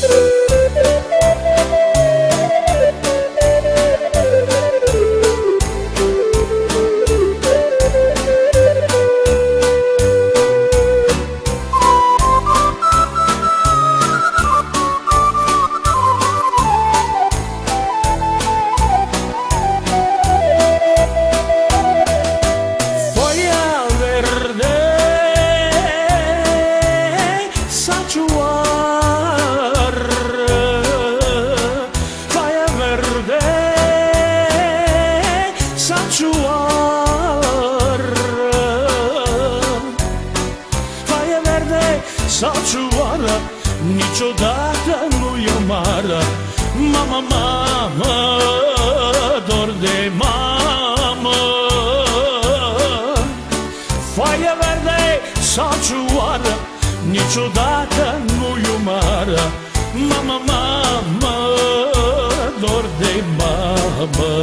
Salcioară, niciodată nu e omară. Mama, mama, dor de mamă. Foaie verde, salcioară, niciodată nu e omară. Mama, mama, dor de mamă.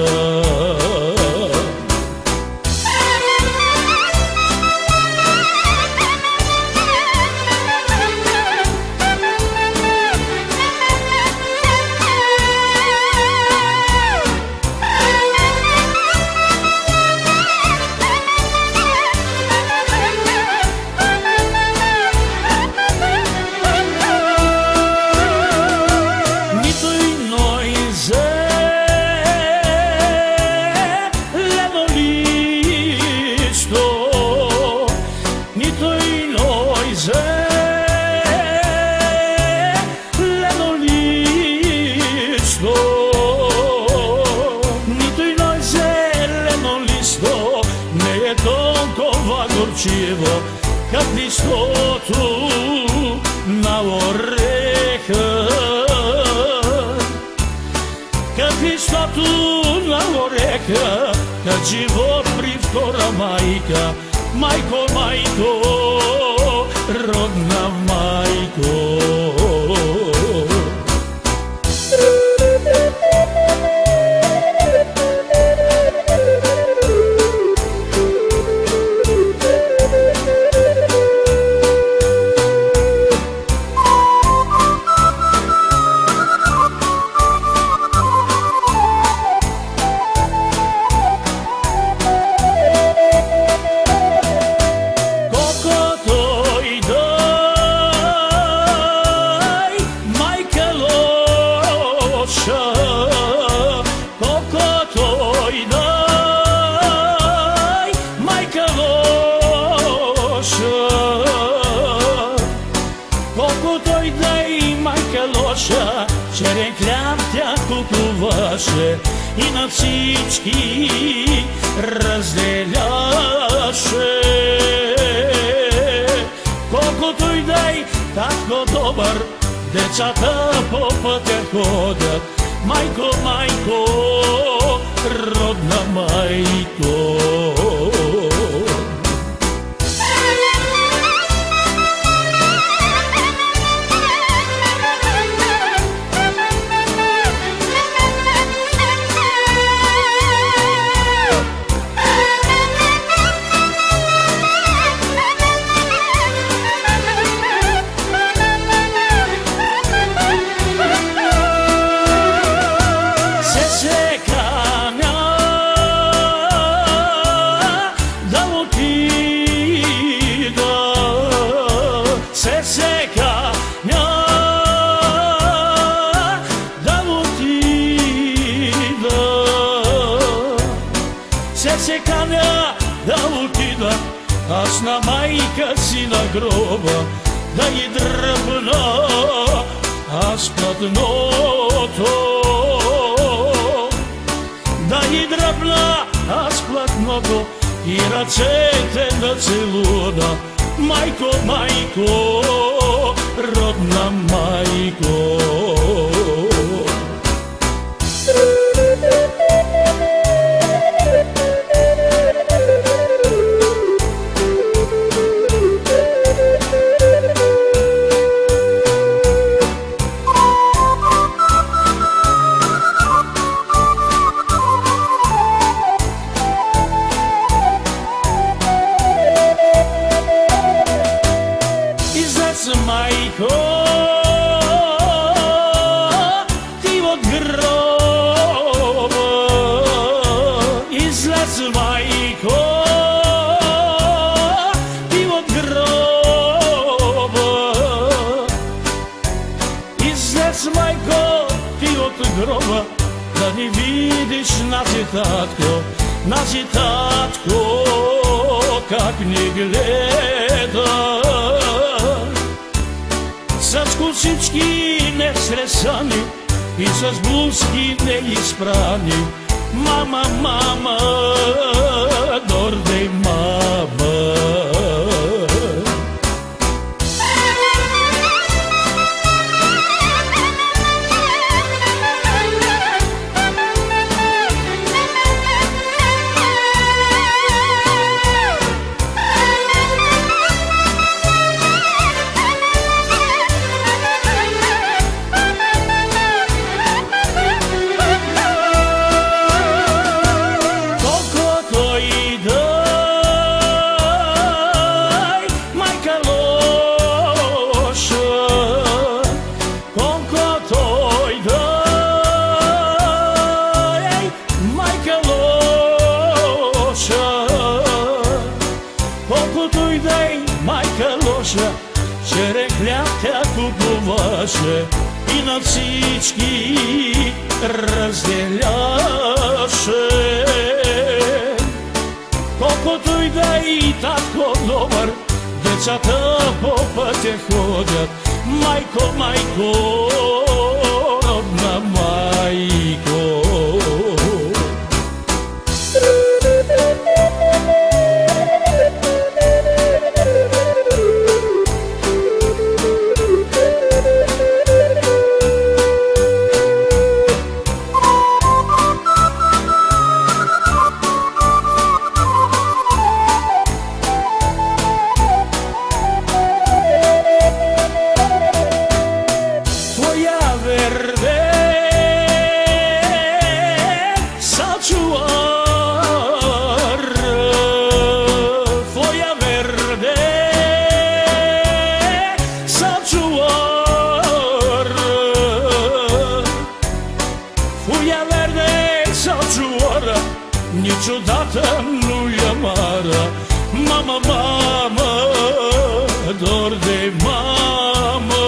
Kad listotu na oreha, kad listotu na oreha, kad život privtora majka, majko, majko, rodna majko. Cerem хляб куклу ваше и на всички разделяше. Колкото и дай, татко добър, децата по пътя ходят. Майко, майко, родна майко. Се каня да отида аз на майка си на гроба, да й дръпна аз платното, да й дръпна аз платното и ръцете да целуна. Майко, майко, родна майко. Майко, od groba, da ni vidiš naši tatko, kak ni gleda. Sa skusički nesresani i sa zbluski neisprani, mama, mama, dordej mama. Черен хляб тя купуваше и на всички разделяше. Колкото и да е и татко добър, децата по пътя ходят. Майко, майко, родна майко. Niciodată nu e amară, mama, mama, dor de mamă.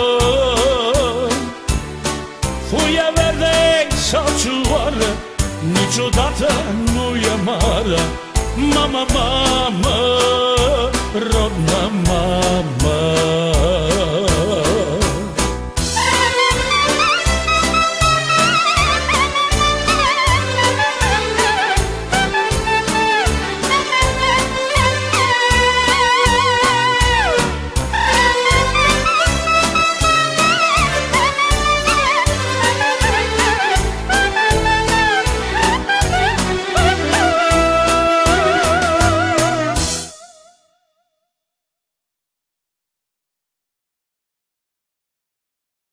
Foaia verde sau cioară, niciodată nu e amară, mama, mama, rodna mama.